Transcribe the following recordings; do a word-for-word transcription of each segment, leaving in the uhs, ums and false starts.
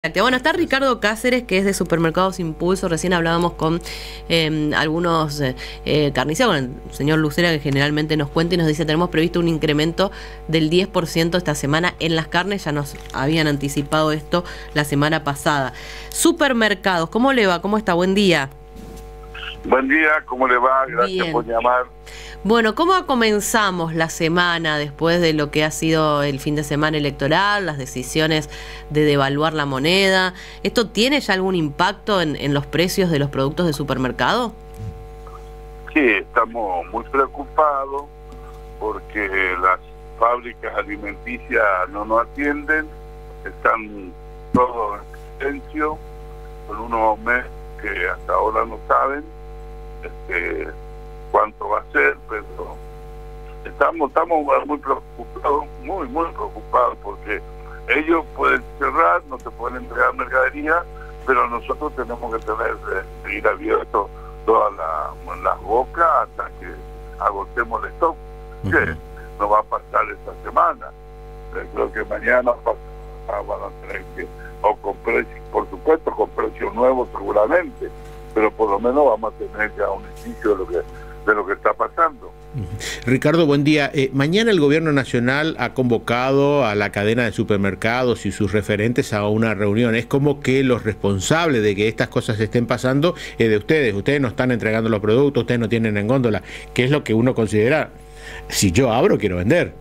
Bueno, está Ricardo Cáceres, que es de Supermercados Impulso. Recién hablábamos con eh, algunos eh, eh, carniceros, con el señor Lucera, que generalmente nos cuenta y nos dice: tenemos previsto un incremento del diez por ciento esta semana en las carnes. Ya nos habían anticipado esto la semana pasada. Supermercados, ¿cómo le va? ¿Cómo está? Buen día. Buen día, ¿cómo le va? Gracias Bien. por llamar. Bueno, ¿cómo comenzamos la semana después de lo que ha sido el fin de semana electoral, las decisiones de devaluar la moneda? ¿Esto tiene ya algún impacto en, en los precios de los productos de supermercado? Sí, estamos muy preocupados porque las fábricas alimenticias no nos atienden, están todos en silencio, con unos aumentos que hasta ahora no saben este, cuánto va a ser, pero estamos estamos muy preocupados, muy, muy preocupados, porque ellos pueden cerrar, no te pueden entregar mercadería, pero nosotros tenemos que tener, eh, ir abiertos todas la, las bocas hasta que agotemos el stock, uh-huh. que no va a pasar esta semana. Eh, creo que mañana van a tener que, o con precios, por supuesto, con precios nuevos seguramente, pero por lo menos vamos a tener ya un indicio de lo que de lo que está pasando. Ricardo, buen día. Eh, mañana el Gobierno Nacional ha convocado a la cadena de supermercados y sus referentes a una reunión. Es como que los responsables de que estas cosas estén pasando es de ustedes. Ustedes no están entregando los productos, ustedes no tienen en góndola. ¿Qué es lo que uno considera? Si yo abro, quiero vender.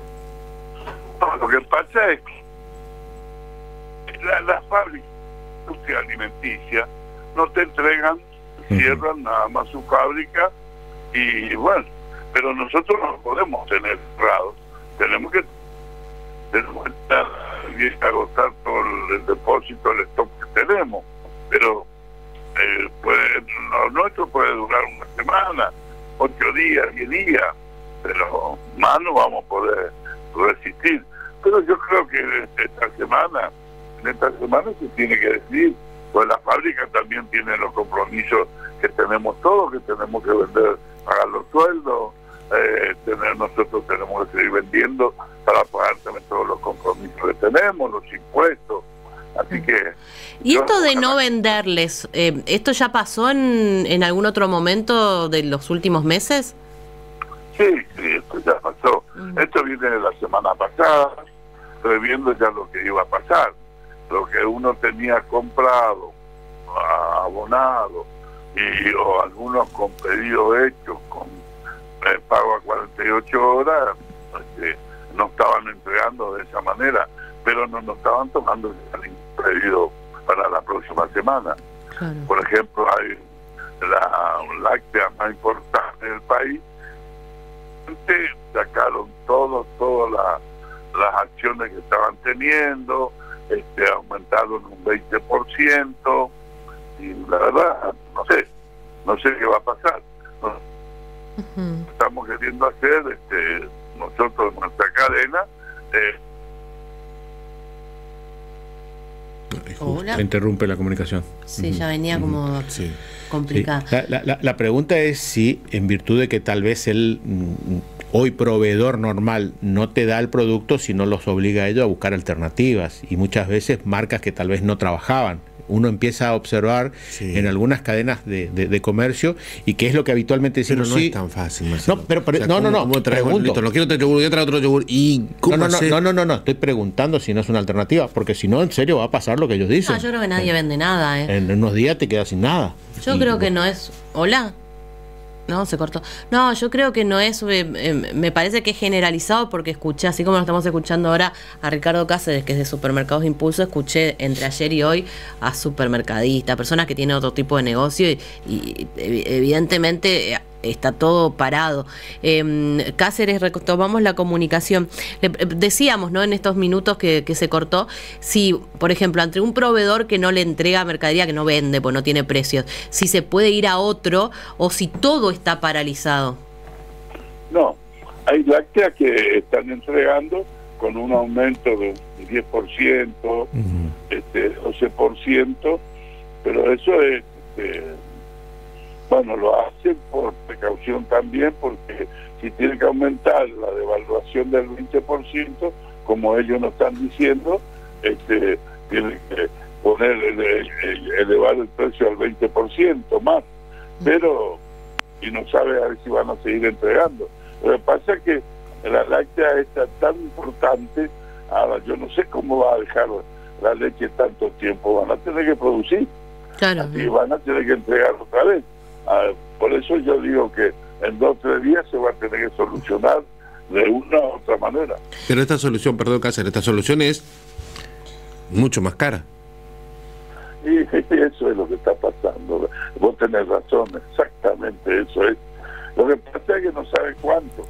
No, lo que pasa es que las la fábricas alimenticias no te entregan, cierran nada más su fábrica. Y bueno, pero nosotros no podemos tener cerrados, tenemos que tenemos que estar y agotar todo el, el depósito, el stock que tenemos, pero eh, puede, lo nuestro puede durar una semana, ocho días, diez días, pero más no vamos a poder resistir. Pero yo creo que esta semana, en esta semana se tiene que decidir, pues la fábrica también tiene los compromisos que tenemos todos, que tenemos que vender, pagar los sueldos, eh, tener nosotros tenemos que seguir vendiendo para pagar también todos los compromisos que tenemos, los impuestos, así que... ¿Y esto de no venderles, eh, esto ya pasó en, en algún otro momento de los últimos meses? Sí, sí, esto ya pasó. Uh-huh. Esto viene de la semana pasada, previendo ya lo que iba a pasar, lo que uno tenía comprado, abonado, y o algunos con pedidos hechos con eh, pago a cuarenta y ocho horas, este, no estaban entregando de esa manera, pero no nos estaban tomando ningún pedido para la próxima semana. Claro. Por ejemplo, hay la láctea más importante del país, sacaron todo, todas la, las acciones que estaban teniendo, este, aumentaron un veinte por ciento, y la verdad, no sé, no sé qué va a pasar. No, uh-huh. Estamos queriendo hacer, este, nosotros, nuestra cadena, eh, Hola. Interrumpe la comunicación. Sí, uh-huh. ya venía como uh-huh. sí. complicada. Sí. La, la, la pregunta es si, en virtud de que tal vez el hoy proveedor normal no te da el producto, si no los obliga a ellos a buscar alternativas, y muchas veces marcas que tal vez no trabajaban. Uno empieza a observar sí. en algunas cadenas de, de, de comercio, y que es lo que habitualmente decimos. Pero no sí. es tan fácil, Marcelo. No, pero, pero, o sea, no, no, no, ¿cómo pregunto. Listo, no quiero otro yogur, yo traigo otro yogur. ¿Y cómo no, no, hacer? no, no, no, no, estoy preguntando si no es una alternativa, porque si no, en serio va a pasar lo que ellos dicen. No, yo creo que nadie vende nada, ¿eh? En unos días te quedas sin nada. Yo y, creo que bueno. no es... ¿Hola? No, se cortó. No, yo creo que no es, eh, eh, me parece que es generalizado, porque escuché, así como lo estamos escuchando ahora a Ricardo Cáceres, que es de Supermercados Impulso, escuché entre ayer y hoy a supermercadistas, personas que tienen otro tipo de negocio, y, y evidentemente eh, está todo parado. Eh, Cáceres, retomamos la comunicación. Le, decíamos, ¿no?, en estos minutos que, que se cortó, si, por ejemplo, ante un proveedor que no le entrega mercadería, que no vende, pues no tiene precios, si se puede ir a otro o si todo está paralizado. No, hay lácteas que están entregando con un aumento de diez por ciento, uh-huh. este, doce por ciento, pero eso es... Este, bueno, lo hacen por precaución también, porque si tiene que aumentar la devaluación del veinte por ciento, como ellos nos están diciendo, este, tienen que poner, ele, ele, elevar el precio al veinte por ciento más, pero, y no sabe a ver si van a seguir entregando. Lo que pasa es que la láctea está tan importante, ahora yo no sé cómo va a dejar la leche tanto tiempo, van a tener que producir, Claro. y van a tener que entregar otra vez. Ah, por eso yo digo que en dos o tres días se va a tener que solucionar de una u otra manera. Pero esta solución, perdón, Cáceres, esta solución es mucho más cara. Y eso es lo que está pasando. Vos tenés razón, exactamente eso es. Lo que pasa es que no saben cuánto.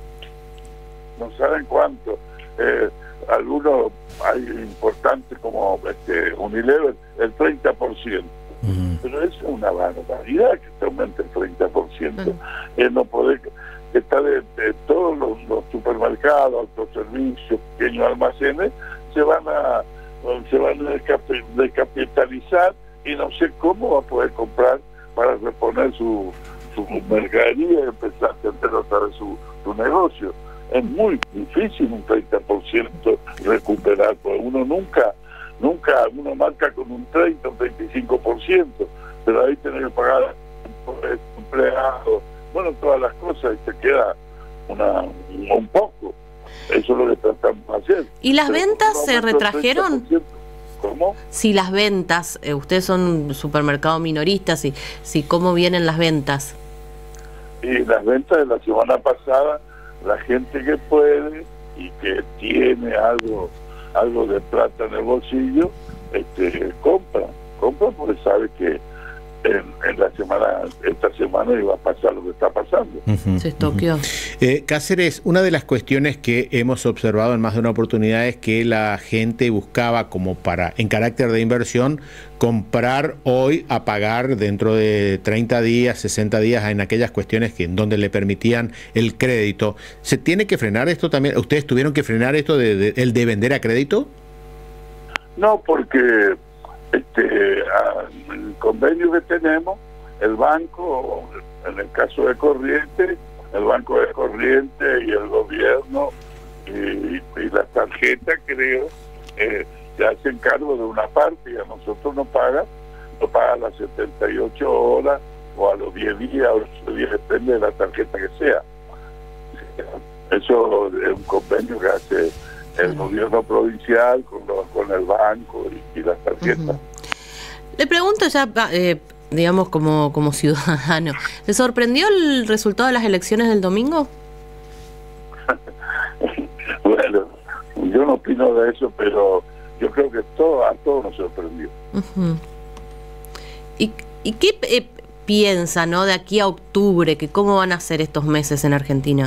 No saben cuánto. Eh, algunos hay importantes como este Unilever, el treinta por ciento. Uh-huh. Pero eso es una barbaridad que te aumente el treinta por ciento. Uh-huh. Eh, no poder, está de, de todos los, los supermercados, autoservicios, pequeños almacenes, se van a se van a descapitalizar y no sé cómo va a poder comprar para reponer su, su mercadería y empezar a atender otra vez su, su negocio. Es muy difícil un treinta por ciento recuperar, porque uno nunca, nunca, uno marca con un treinta, un treinta y cinco por ciento, pero ahí tiene que pagar empleados, bueno, todas las cosas, y te queda una, un poco. Eso es lo que tratamos de hacer. ¿Y las pero ventas se retrajeron? ¿Cómo? Si las ventas, eh, ustedes son un supermercado minorista, si, si cómo vienen las ventas. Y las ventas de la semana pasada, la gente que puede y que tiene algo algo de plata en el bolsillo, este, compra, compra porque sabe que En, en la semana, esta semana iba a pasar lo que está pasando. Uh-huh, Se estoqueó. Uh-huh. Eh, Cáceres, una de las cuestiones que hemos observado en más de una oportunidad es que la gente buscaba como para, en carácter de inversión, comprar hoy a pagar dentro de treinta días, sesenta días en aquellas cuestiones que en donde le permitían el crédito. ¿Se tiene que frenar esto también? ¿Ustedes tuvieron que frenar esto de, de, el de vender a crédito? No, porque Este, el convenio que tenemos, el banco, en el caso de Corrientes, el banco de Corrientes y el gobierno y, y la tarjeta, creo, eh, se hacen cargo de una parte y a nosotros nos pagan, nos pagan las setenta y ocho horas o a los diez días, o los días, depende de la tarjeta que sea. Eso es un convenio que hace el gobierno provincial con, los, con el banco y, y las tarjetas. Uh-huh. Le pregunto ya, eh, digamos, como, como ciudadano, ¿le sorprendió el resultado de las elecciones del domingo? Bueno, yo no opino de eso, pero yo creo que todo a todos nos sorprendió. Uh-huh. ¿Y, y qué eh, piensa, no, de aquí a octubre, que cómo van a ser estos meses en Argentina?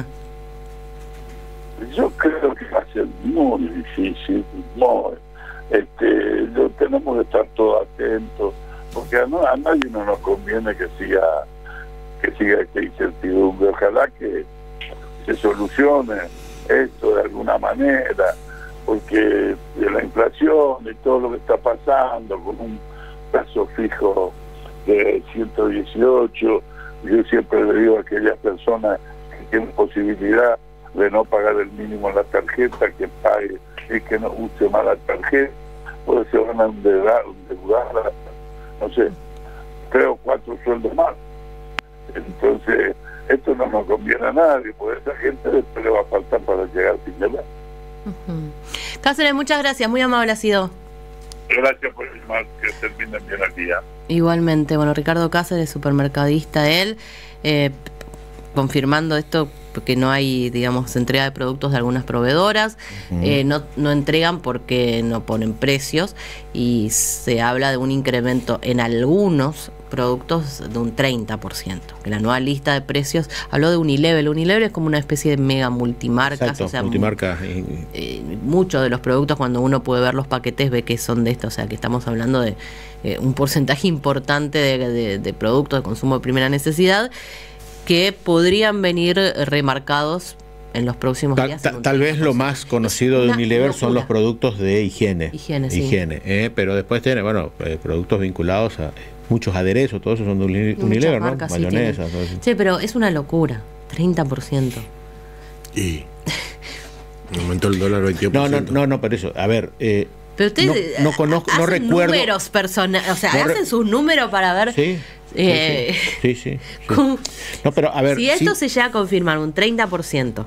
Yo creo que va a ser muy difícil, muy, este, yo, tenemos que estar todos atentos, porque a, no, a nadie no nos conviene que siga que siga esta incertidumbre. Ojalá que se solucione esto de alguna manera, porque de la inflación y todo lo que está pasando, con un plazo fijo de ciento dieciocho, yo siempre le digo a aquellas personas que tienen posibilidad de no pagar el mínimo en la tarjeta, que pague y que no use más la tarjeta, porque se van a endeudar, endeudar no sé, tres o cuatro sueldos más. Entonces, esto no nos conviene a nadie, porque esa gente después le va a faltar para llegar al fin de mes. Uh-huh. Cáceres, muchas gracias, muy amable ha sido. Gracias por llamar, que terminen bien el día. Igualmente, bueno, Ricardo Cáceres, supermercadista, él, eh, confirmando esto, que no hay, digamos, entrega de productos de algunas proveedoras, uh-huh. eh, no, no entregan porque no ponen precios y se habla de un incremento en algunos productos de un treinta por ciento. Que la nueva lista de precios habló de Unilever. Unilever es como una especie de mega multimarcas. Exacto, o sea, multimarca. Eh, muchos de los productos, cuando uno puede ver los paquetes, ve que son de esto. O sea, que estamos hablando de eh, un porcentaje importante de, de, de productos de consumo de primera necesidad que podrían venir remarcados en los próximos tal, días. Ta, tal vez lo más conocido de Unilever locura. Son los productos de higiene. Higiene, sí. higiene eh, pero después tiene, bueno, eh, productos vinculados a muchos aderezos, todo eso son de Unilever, ¿no? Marcas, mayonesa, sí, todo eso. Sí, pero es una locura, treinta por ciento. Y aumentó el dólar veintiocho por ciento. No, no, no, no, pero eso, a ver, eh, Pero ustedes no, no conozco, no hacen recuerdo. números personales, o sea, no hacen re... sus números para ver. Sí. Eh, sí, sí, sí, sí. Con, no, pero a ver, si esto sí, se llega a confirmar un treinta por ciento.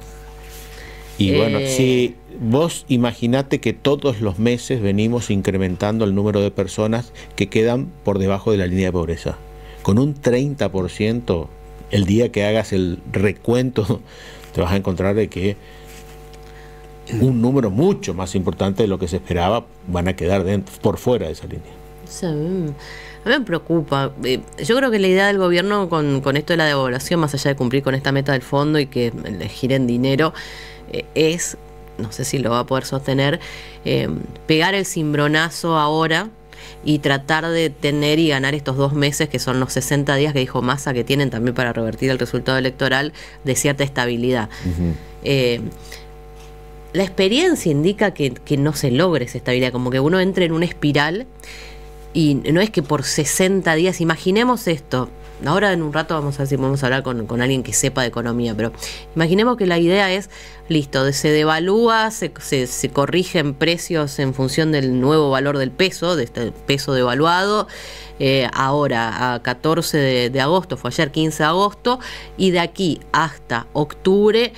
Y bueno, eh, si vos imaginate que todos los meses venimos incrementando el número de personas que quedan por debajo de la línea de pobreza. Con un treinta por ciento, el día que hagas el recuento, te vas a encontrar de que un número mucho más importante de lo que se esperaba van a quedar dentro, por fuera de esa línea. Sí, a mí me preocupa. Yo creo que la idea del gobierno con, con esto de la devaluación, más allá de cumplir con esta meta del fondo y que le giren dinero, eh, es, no sé si lo va a poder sostener, eh, pegar el cimbronazo ahora y tratar de tener y ganar estos dos meses, que son los sesenta días que dijo Massa que tienen también para revertir el resultado electoral, de cierta estabilidad. Uh-huh. eh, la experiencia indica que, que no se logre esa estabilidad, como que uno entre en una espiral. Y no es que por sesenta días, imaginemos esto, ahora en un rato vamos a ver si podemos hablar con, con alguien que sepa de economía, pero imaginemos que la idea es, listo, se devalúa, se, se, se corrigen precios en función del nuevo valor del peso, de este peso devaluado, eh, ahora a catorce de, de agosto, fue ayer quince de agosto, y de aquí hasta octubre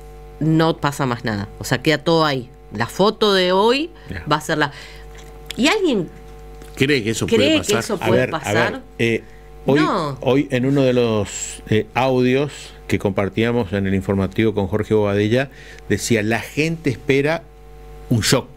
no pasa más nada, o sea, queda todo ahí. La foto de hoy yeah. va a ser la... ¿Y alguien... ¿Cree que eso ¿Cree puede pasar? Que eso puede a ver, pasar? A ver, eh, hoy, no. hoy en uno de los eh, audios que compartíamos en el informativo con Jorge Bobadilla, decía, la gente espera un shock.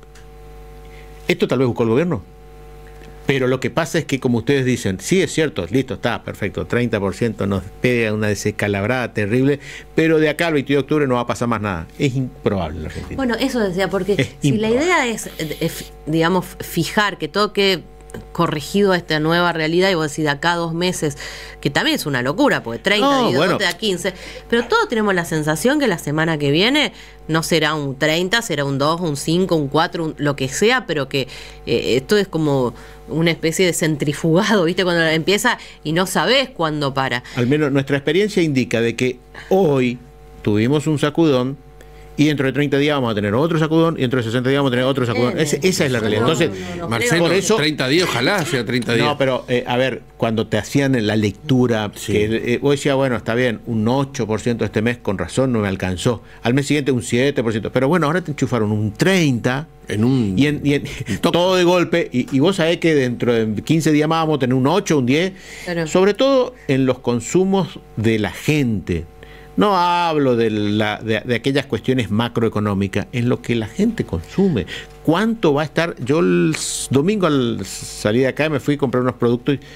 Esto tal vez buscó el gobierno. Pero lo que pasa es que, como ustedes dicen, sí es cierto, listo, está perfecto, treinta por ciento nos pega una desescalabrada terrible, pero de acá al veintidós de octubre no va a pasar más nada. Es improbable en la Argentina. Bueno, eso decía, porque es si improbable. La idea es, es, digamos, fijar que todo quede corregido a esta nueva realidad, y vos decís de acá a dos meses, que también es una locura, porque treinta, no, bueno. te da quince, pero todos tenemos la sensación que la semana que viene no será un treinta, será un dos, un cinco, un cuatro, un, lo que sea, pero que eh, esto es como una especie de centrifugado, ¿viste? Cuando empieza y no sabés cuándo para. Al menos nuestra experiencia indica de que hoy tuvimos un sacudón, y dentro de treinta días vamos a tener otro sacudón, y dentro de sesenta días vamos a tener otro sacudón. Eh, Ese, esa es la realidad. No, Entonces, no, no, no, Marcelo, por eso, treinta días, ojalá sea treinta días. No, pero eh, a ver, cuando te hacían la lectura, sí. que eh, vos decías, bueno, está bien, un ocho por ciento este mes, con razón no me alcanzó. Al mes siguiente un siete por ciento. Pero bueno, ahora te enchufaron un treinta por ciento. En un, y en, y en todo de golpe, y, y vos sabés que dentro de quince días más vamos a tener un ocho, un diez, claro. Sobre todo en los consumos de la gente. No hablo de, la, de, de aquellas cuestiones macroeconómicas, en lo que la gente consume. ¿Cuánto va a estar? Yo el domingo al salir de acá me fui a comprar unos productos y,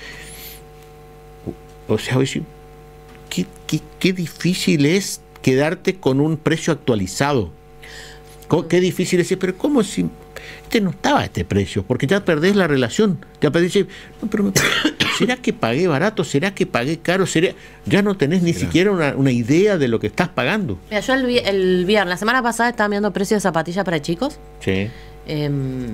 o sea, qué, qué, qué difícil es quedarte con un precio actualizado. Qué difícil es decir, pero ¿cómo si este no estaba a este precio? Porque ya perdés la relación. Ya perdés, no, pero me, ¿será que pagué barato? ¿Será que pagué caro? ¿Será? Ya no tenés ni Mira. siquiera una, una idea de lo que estás pagando. Mira, yo el, el viernes, la semana pasada estaba mirando precios de zapatillas para chicos. Sí. Eh,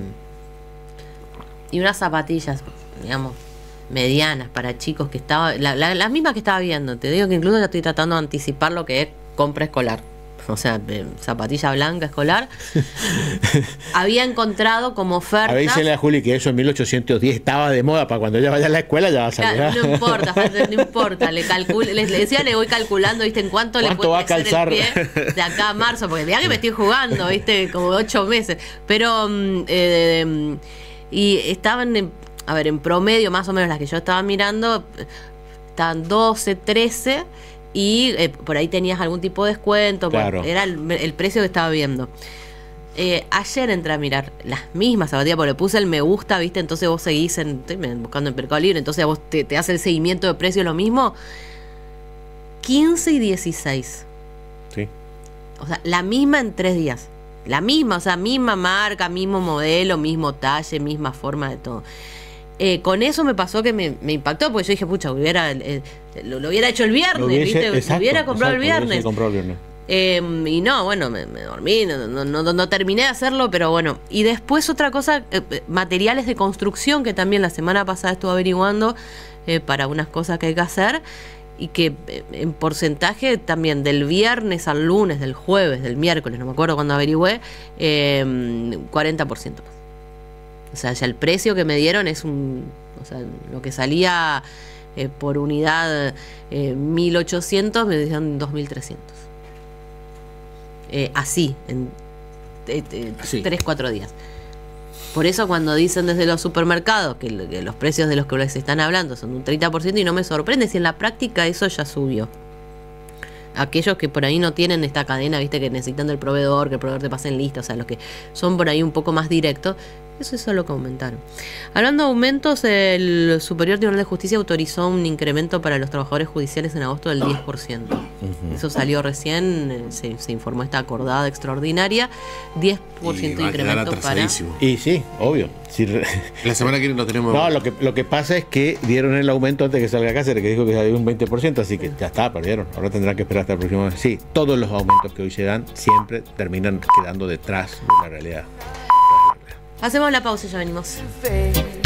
y unas zapatillas, digamos, medianas para chicos que estaba, la, la, las mismas que estaba viendo. Te digo que incluso ya estoy tratando de anticipar lo que es compra escolar. O sea, eh, zapatilla blanca escolar. Había encontrado como oferta. A ver, dísele a Juli que eso en mil ochocientos diez estaba de moda, para cuando ella vaya a la escuela ya va a salir. No, no importa, no importa. Le, calcule, le, le decía, le voy calculando, ¿viste? En cuánto, ¿Cuánto le puede va a calzar el pie de acá a marzo, porque ya que me estoy jugando, ¿viste? Como ocho meses. Pero, eh, y estaban, en, a ver, en promedio, más o menos las que yo estaba mirando, estaban doce, trece. Y eh, por ahí tenías algún tipo de descuento, claro. Era el, el precio que estaba viendo. Eh, ayer entré a mirar las mismas zapatillas, porque le puse el me gusta, ¿viste? Entonces vos seguís en, estoy buscando en Mercado Libre, entonces vos te, te hace el seguimiento de precio lo mismo. quince y dieciséis. Sí. O sea, la misma en tres días. La misma, o sea, misma marca, mismo modelo, mismo talle, misma forma de todo. Eh, con eso me pasó que me, me impactó, porque yo dije, pucha, hubiera, eh, lo, lo hubiera hecho el viernes, lo hubiese, ¿viste? Exacto, lo hubiera comprado exacto, el viernes. Comprado el viernes. Eh, y no, bueno, me, me dormí, no, no, no, no terminé de hacerlo, pero bueno. Y después otra cosa, eh, materiales de construcción, que también la semana pasada estuve averiguando eh, para unas cosas que hay que hacer, y que eh, en porcentaje también del viernes al lunes, del jueves, del miércoles, no me acuerdo cuando averigüé, eh, cuarenta por ciento más. O sea, ya el precio que me dieron es un... O sea, lo que salía eh, por unidad eh, mil ochocientos, me dieron dos mil trescientos. Eh, así, en eh, eh, tres, cuatro días. Por eso cuando dicen desde los supermercados que, que los precios de los que les están hablando son de un treinta por ciento, y no me sorprende si en la práctica eso ya subió. Aquellos que por ahí no tienen esta cadena, viste, que necesitan del proveedor, que el proveedor te pase en lista, o sea, los que son por ahí un poco más directos, eso es lo que aumentaron. Hablando de aumentos, el Superior Tribunal de Justicia autorizó un incremento para los trabajadores judiciales en agosto del diez por ciento. Uh-huh. Eso salió recién, se, se informó esta acordada extraordinaria, diez por ciento de incremento para... Y sí, obvio. Si re... La semana que viene lo tenemos... No, lo que, lo que pasa es que dieron el aumento antes de que salga Cáceres, que dijo que había un veinte por ciento, así que ya está, perdieron. Ahora tendrán que esperar hasta el próximo mes. Sí, todos los aumentos que hoy se dan siempre terminan quedando detrás de la realidad. Hacemos la pausa y ya venimos.